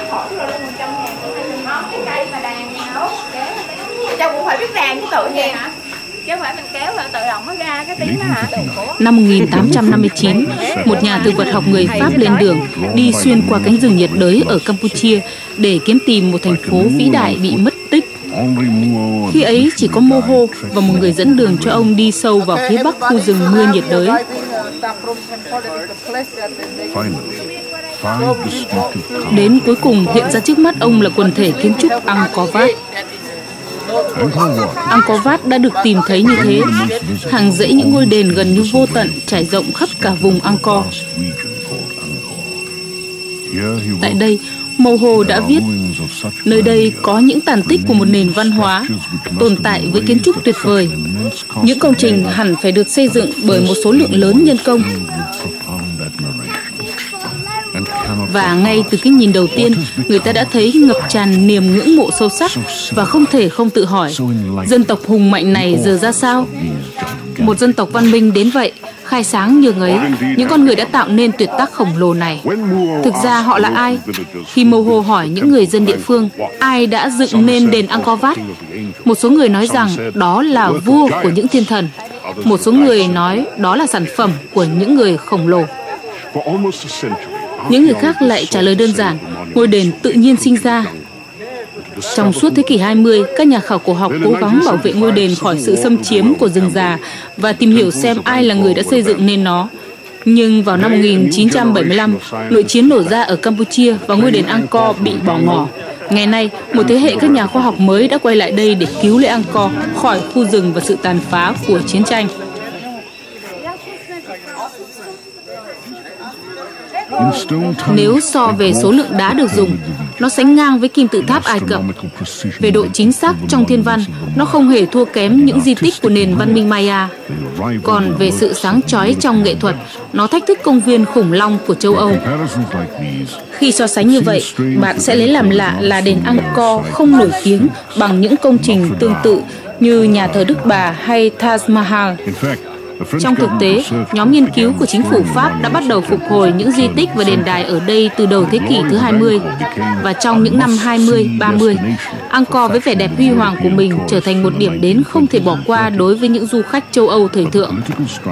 Châu cũng phải biết đàn chứ tự vậy hả? Chứ không phải mình kéo rồi tự động nó ra cái tiếng đó hả? Năm 1859, một nhà thực vật học người Pháp lên đường đi xuyên qua cánh rừng nhiệt đới ở Campuchia để kiếm tìm một thành phố vĩ đại bị mất tích. Khi ấy chỉ có Mô Hô và một người dẫn đường cho ông đi sâu vào phía bắc khu rừng mưa nhiệt đới. Đến cuối cùng hiện ra trước mắt ông là quần thể kiến trúc Angkor Wat. Angkor Wat đã được tìm thấy như thế, hàng dãy những ngôi đền gần như vô tận trải rộng khắp cả vùng Angkor. Tại đây, Mô Hô đã viết, nơi đây có những tàn tích của một nền văn hóa, tồn tại với kiến trúc tuyệt vời. Những công trình hẳn phải được xây dựng bởi một số lượng lớn nhân công. Và ngay từ cái nhìn đầu tiên, người ta đã thấy ngập tràn niềm ngưỡng mộ sâu sắc và không thể không tự hỏi, dân tộc hùng mạnh này giờ ra sao? Một dân tộc văn minh đến vậy, khai sáng nhường ấy, những con người đã tạo nên tuyệt tác khổng lồ này. Thực ra họ là ai? Khi Mô Hô hỏi những người dân địa phương, ai đã dựng nên đền Angkor Wat? Một số người nói rằng đó là vua của những thiên thần. Một số người nói đó là sản phẩm của những người khổng lồ. Những người khác lại trả lời đơn giản, ngôi đền tự nhiên sinh ra. Trong suốt thế kỷ 20, các nhà khảo cổ học cố gắng bảo vệ ngôi đền khỏi sự xâm chiếm của rừng già và tìm hiểu xem ai là người đã xây dựng nên nó. Nhưng vào năm 1975, nội chiến nổ ra ở Campuchia và ngôi đền Angkor bị bỏ ngỏ. Ngày nay, một thế hệ các nhà khoa học mới đã quay lại đây để cứu lấy Angkor khỏi khu rừng và sự tàn phá của chiến tranh. Nếu so về số lượng đá được dùng, nó sánh ngang với kim tự tháp Ai Cập. Về độ chính xác trong thiên văn, nó không hề thua kém những di tích của nền văn minh Maya. Còn về sự sáng chói trong nghệ thuật, nó thách thức công viên khủng long của châu Âu. Khi so sánh như vậy, bạn sẽ lấy làm lạ là đền Angkor không nổi tiếng bằng những công trình tương tự như nhà thờ Đức Bà hay Taj Mahal. Trong thực tế, nhóm nghiên cứu của chính phủ Pháp đã bắt đầu phục hồi những di tích và đền đài ở đây từ đầu thế kỷ thứ 20. Và trong những năm 20, 30, Angkor với vẻ đẹp huy hoàng của mình trở thành một điểm đến không thể bỏ qua đối với những du khách châu Âu thời thượng.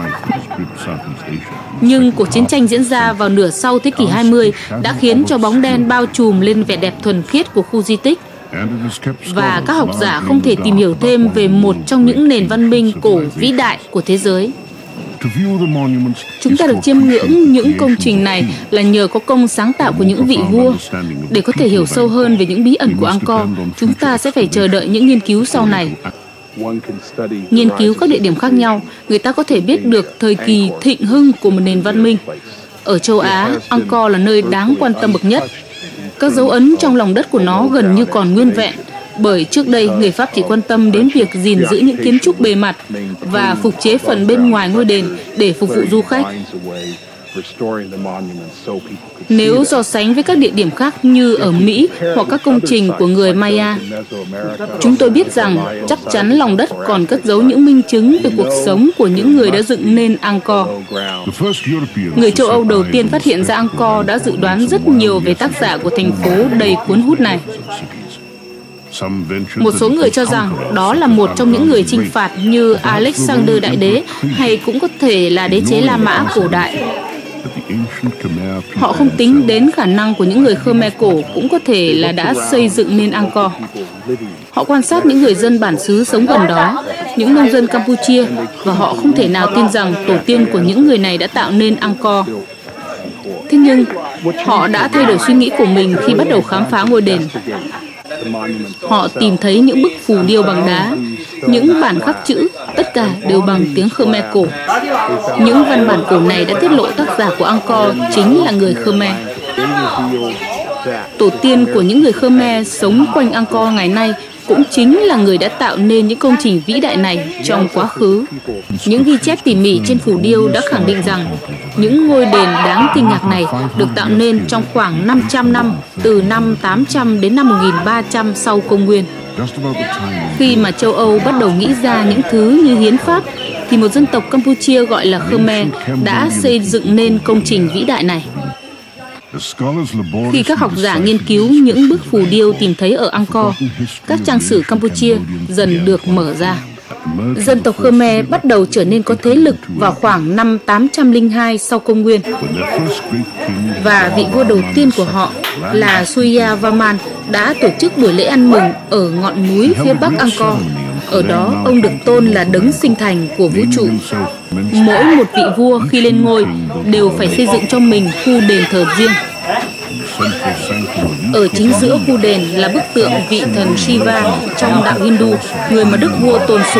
Nhưng cuộc chiến tranh diễn ra vào nửa sau thế kỷ 20 đã khiến cho bóng đen bao trùm lên vẻ đẹp thuần khiết của khu di tích. Và các học giả không thể tìm hiểu thêm về một trong những nền văn minh cổ vĩ đại của thế giới. Chúng ta được chiêm ngưỡng những công trình này là nhờ có công sáng tạo của những vị vua. Để có thể hiểu sâu hơn về những bí ẩn của Angkor, chúng ta sẽ phải chờ đợi những nghiên cứu sau này. Nghiên cứu các địa điểm khác nhau, người ta có thể biết được thời kỳ thịnh hưng của một nền văn minh. Ở châu Á, Angkor là nơi đáng quan tâm bậc nhất. Các dấu ấn trong lòng đất của nó gần như còn nguyên vẹn, bởi trước đây người Pháp chỉ quan tâm đến việc gìn giữ những kiến trúc bề mặt và phục chế phần bên ngoài ngôi đền để phục vụ du khách. Nếu so sánh với các địa điểm khác như ở Mỹ hoặc các công trình của người Maya, chúng tôi biết rằng chắc chắn lòng đất còn cất giấu những minh chứng về cuộc sống của những người đã dựng nên Angkor. Người châu Âu đầu tiên phát hiện ra Angkor đã dự đoán rất nhiều về tác giả của thành phố đầy cuốn hút này. Một số người cho rằng đó là một trong những người chinh phạt như Alexander Đại Đế hay cũng có thể là đế chế La Mã cổ đại. Họ không tính đến khả năng của những người Khmer cổ cũng có thể là đã xây dựng nên Angkor. Họ quan sát những người dân bản xứ sống gần đó, những nông dân Campuchia, và họ không thể nào tin rằng tổ tiên của những người này đã tạo nên Angkor. Thế nhưng, họ đã thay đổi suy nghĩ của mình khi bắt đầu khám phá ngôi đền. Họ tìm thấy những bức phù điêu bằng đá, những bản khắc chữ, tất cả đều bằng tiếng Khmer cổ. Những văn bản cổ này đã tiết lộ tác giả của Angkor chính là người Khmer. Tổ tiên của những người Khmer sống quanh Angkor ngày nay cũng chính là người đã tạo nên những công trình vĩ đại này trong quá khứ. Những ghi chép tỉ mỉ trên phù điêu đã khẳng định rằng những ngôi đền đáng kinh ngạc này được tạo nên trong khoảng 500 năm, từ năm 800 đến năm 1300 sau công nguyên. Khi mà châu Âu bắt đầu nghĩ ra những thứ như hiến pháp, thì một dân tộc Campuchia gọi là Khmer đã xây dựng nên công trình vĩ đại này. Khi các học giả nghiên cứu những bức phù điêu tìm thấy ở Angkor, các trang sử Campuchia dần được mở ra. Dân tộc Khmer bắt đầu trở nên có thế lực vào khoảng năm 802 sau công nguyên. Và vị vua đầu tiên của họ là Surya Varman đã tổ chức buổi lễ ăn mừng ở ngọn núi phía bắc Angkor. Ở đó, ông được tôn là đấng sinh thành của vũ trụ. Mỗi một vị vua khi lên ngôi đều phải xây dựng cho mình khu đền thờ riêng. Ở chính giữa khu đền là bức tượng vị thần Shiva trong đạo Hindu, người mà đức vua tôn sùng.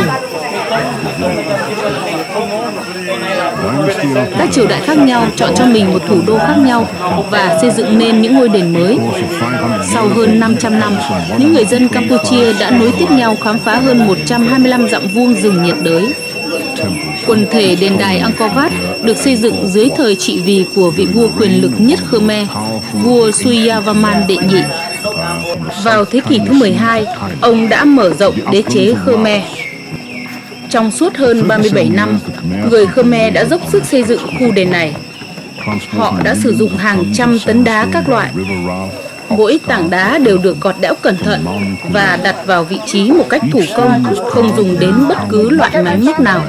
Các triều đại khác nhau chọn cho mình một thủ đô khác nhau và xây dựng nên những ngôi đền mới. Sau hơn 500 năm, những người dân Campuchia đã nối tiếp nhau khám phá hơn 125 dặm vuông rừng nhiệt đới. Quần thể đền đài Angkor Wat được xây dựng dưới thời trị vì của vị vua quyền lực nhất Khmer, vua Surya Varman đệ nhị. Vào thế kỷ thứ 12, ông đã mở rộng đế chế Khmer. Trong suốt hơn 37 năm, người Khmer đã dốc sức xây dựng khu đền này. Họ đã sử dụng hàng trăm tấn đá các loại. Mỗi tảng đá đều được gọt đẽo cẩn thận và đặt vào vị trí một cách thủ công, không dùng đến bất cứ loại máy móc nào.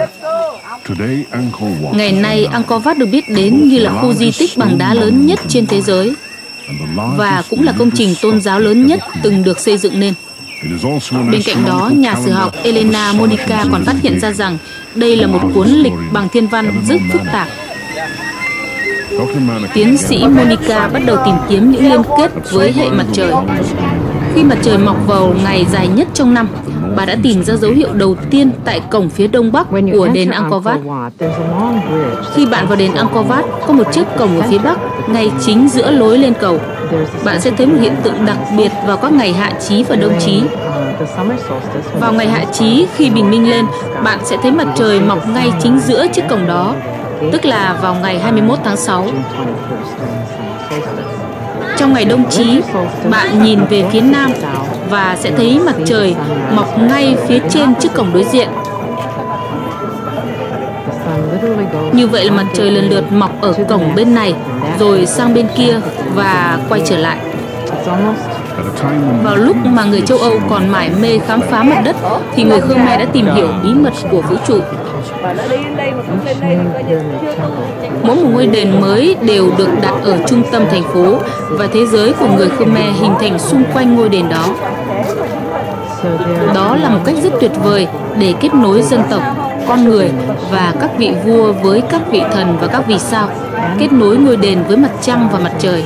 Ngày nay, Angkor Wat được biết đến như là khu di tích bằng đá lớn nhất trên thế giới và cũng là công trình tôn giáo lớn nhất từng được xây dựng nên. Bên cạnh đó, nhà sử học Elena Monica còn phát hiện ra rằng đây là một cuốn lịch bằng thiên văn rất phức tạp. Tiến sĩ Monica bắt đầu tìm kiếm những liên kết với hệ mặt trời. Khi mặt trời mọc vào ngày dài nhất trong năm, bà đã tìm ra dấu hiệu đầu tiên tại cổng phía đông bắc của đền Angkor Wat. Khi bạn vào đền Angkor Wat, có một chiếc cổng ở phía bắc, ngay chính giữa lối lên cầu. Bạn sẽ thấy một hiện tượng đặc biệt vào các ngày hạ chí và đông chí. Vào ngày hạ chí, khi bình minh lên, bạn sẽ thấy mặt trời mọc ngay chính giữa chiếc cổng đó, tức là vào ngày 21 tháng 6. Trong ngày đông chí, bạn nhìn về phía nam và sẽ thấy mặt trời mọc ngay phía trên chiếc cổng đối diện. Như vậy là mặt trời lần lượt mọc ở cổng bên này, rồi sang bên kia và quay trở lại. Vào lúc mà người châu Âu còn mải mê khám phá mặt đất, thì người Khmer đã tìm hiểu bí mật của vũ trụ. Mỗi một ngôi đền mới đều được đặt ở trung tâm thành phố và thế giới của người Khmer hình thành xung quanh ngôi đền đó. Đó là một cách rất tuyệt vời để kết nối dân tộc, con người và các vị vua với các vị thần và các vì sao, kết nối ngôi đền với mặt trăng và mặt trời.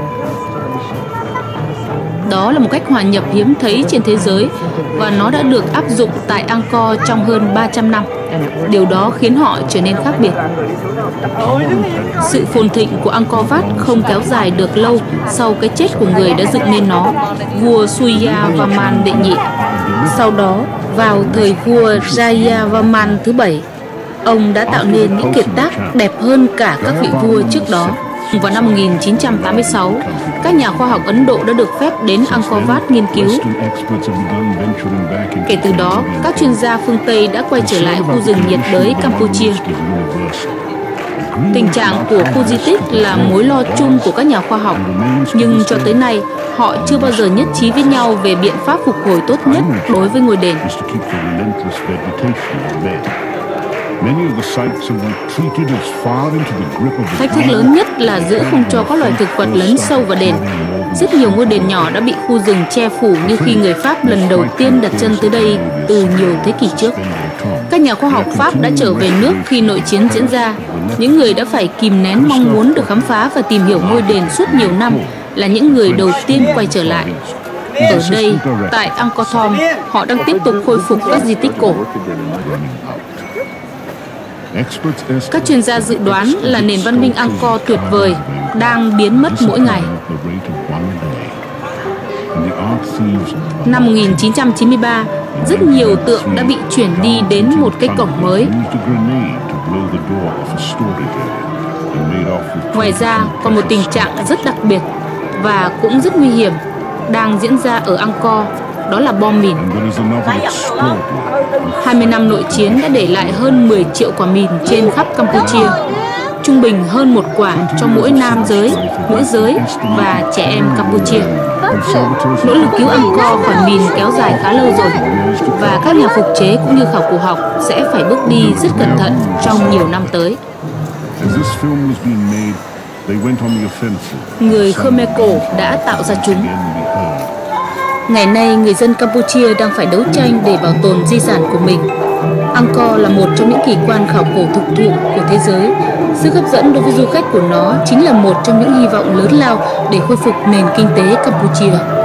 Đó là một cách hòa nhập hiếm thấy trên thế giới và nó đã được áp dụng tại Angkor trong hơn 300 năm. Điều đó khiến họ trở nên khác biệt. Sự phồn thịnh của Angkor Wat không kéo dài được lâu sau cái chết của người đã dựng nên nó, vua Surya Varman đệ nhị. Sau đó, vào thời vua Jaya Varman thứ 7, ông đã tạo nên những kiệt tác đẹp hơn cả các vị vua trước đó. Vào năm 1986, các nhà khoa học Ấn Độ đã được phép đến Angkor Wat nghiên cứu. Kể từ đó, các chuyên gia phương Tây đã quay trở lại khu rừng nhiệt đới Campuchia. Tình trạng của khu di tích là mối lo chung của các nhà khoa học, nhưng cho tới nay, họ chưa bao giờ nhất trí với nhau về biện pháp phục hồi tốt nhất đối với ngôi đền. Thách thức lớn nhất là giữ không cho các loài thực vật lấn sâu vào đền. Rất nhiều ngôi đền nhỏ đã bị khu rừng che phủ như khi người Pháp lần đầu tiên đặt chân tới đây từ nhiều thế kỷ trước. Các nhà khoa học Pháp đã trở về nước khi nội chiến diễn ra. Những người đã phải kìm nén mong muốn được khám phá và tìm hiểu ngôi đền suốt nhiều năm là những người đầu tiên quay trở lại. Ở đây, tại Angkor Thom, họ đang tiếp tục khôi phục các di tích cổ. Các chuyên gia dự đoán là nền văn minh Angkor tuyệt vời đang biến mất mỗi ngày. Năm 1993, rất nhiều tượng đã bị chuyển đi đến một cái cổng mới. Ngoài ra, còn một tình trạng rất đặc biệt và cũng rất nguy hiểm đang diễn ra ở Angkor, đó là bom mìn. 20 năm nội chiến đã để lại hơn 10 triệu quả mìn trên khắp Campuchia. trung bình hơn 1 quả cho mỗi nam giới, nữ giới và trẻ em Campuchia. Nỗ lực cứu Angkor khỏi mìn kéo dài khá lâu rồi, và các nhà phục chế cũng như khảo cổ học sẽ phải bước đi rất cẩn thận trong nhiều năm tới. Người Khmer cổ đã tạo ra chúng. Ngày nay, người dân Campuchia đang phải đấu tranh để bảo tồn di sản của mình. Angkor là một trong những kỳ quan khảo cổ thực thụ của thế giới. Sức hấp dẫn đối với du khách của nó chính là một trong những hy vọng lớn lao để khôi phục nền kinh tế Campuchia.